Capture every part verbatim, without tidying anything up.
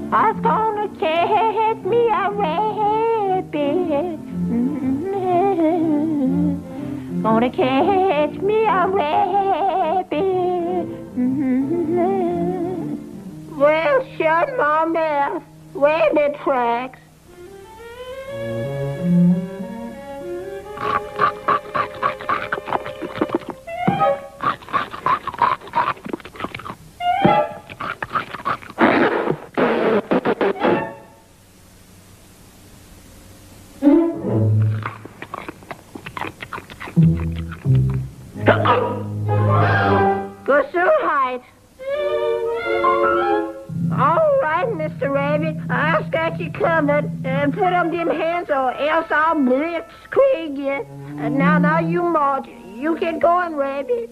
I was gonna catch me a rabbit. Mm-hmm. Gonna catch me a rabbit. Mm-hmm. Well, shut my mouth. Rabbit tracks. Go so hide. All right, Mister Rabbit, I've got you covered. And put up them hands or else I'll blitzkrieg you. And now, now you march. You get going, Rabbit.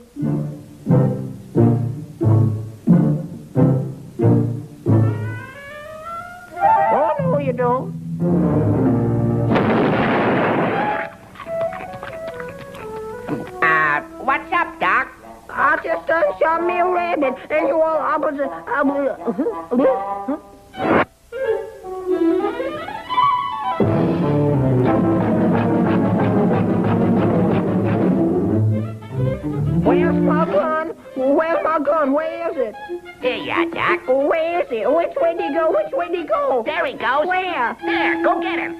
Oh, no, you don't. Uh, what's up, Doc? I just done shot me a rabbit, and you all opposite. I will. Where's my gun? Where's my gun? Where is it? Here you are, Doc. Where is it? Which way did he go? Which way did he go? There he goes. Where? There, go get him.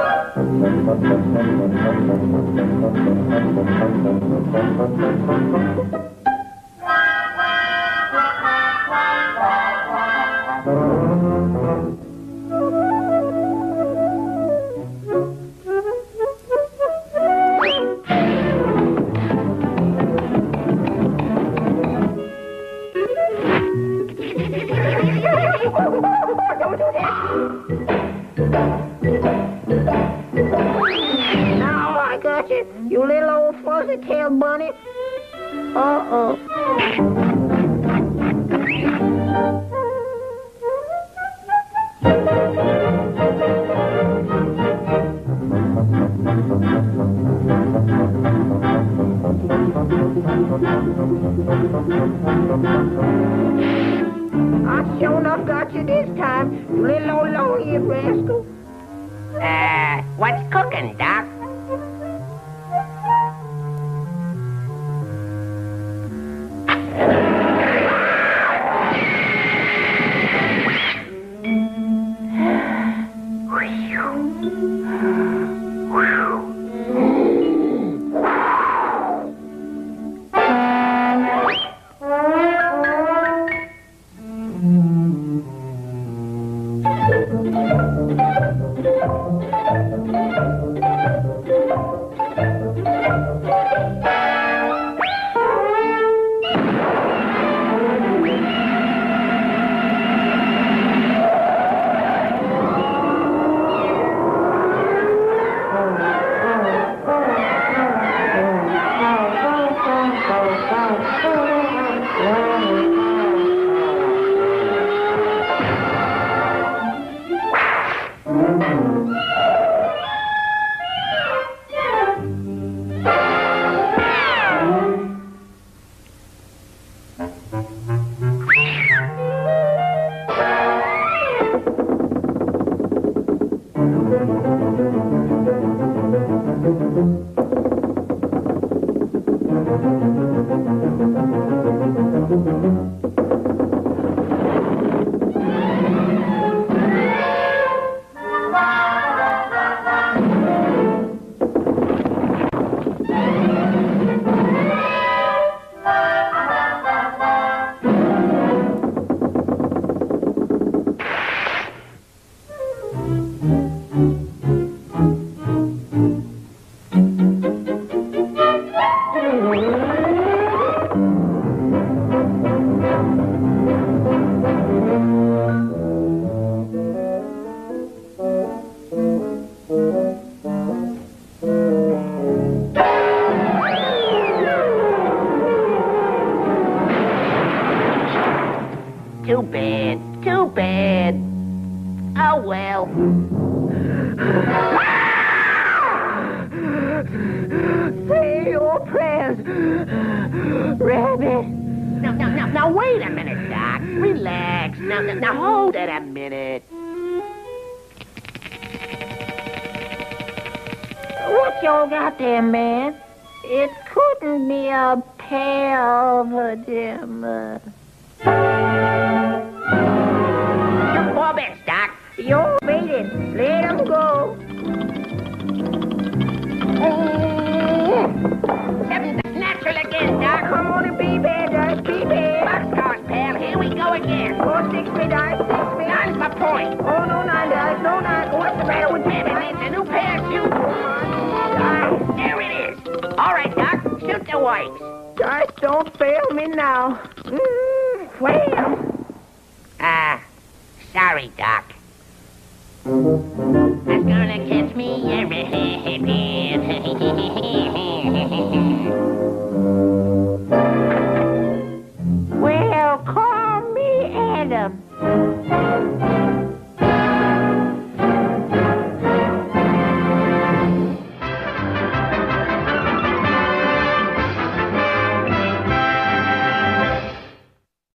Don't do that. Now I got you, you little old fuzzy-tailed bunny. Uh-oh. I sure enough got you this time, you little old long-eared rascal. Uh, what's cooking, Doc? Too bad, too bad. Oh, well. Say your prayers, Rabbit. Now, now, now, now, wait a minute, Doc. Relax. relax. Now, now, now, hold it a minute. What y'all got there, man? It couldn't be a pair of uh, them, uh... Two more bits, Doc. You made it. Let them go. Seven's natural again, Doc. Come on and be bad, Dice. Be bad. Boxcars, pal. Here we go again. Oh, six me, Dice. Six me. Nine's my point. Oh, no, nine, Dice. No, nine. What's the matter with you? Wait a minute. It's a new pair of shoes. Dice. There it is. All right, Doc. Shoot the wipes. Dice, don't fail me now. Mm, well. Ah, uh, sorry, Doc. That's gonna kill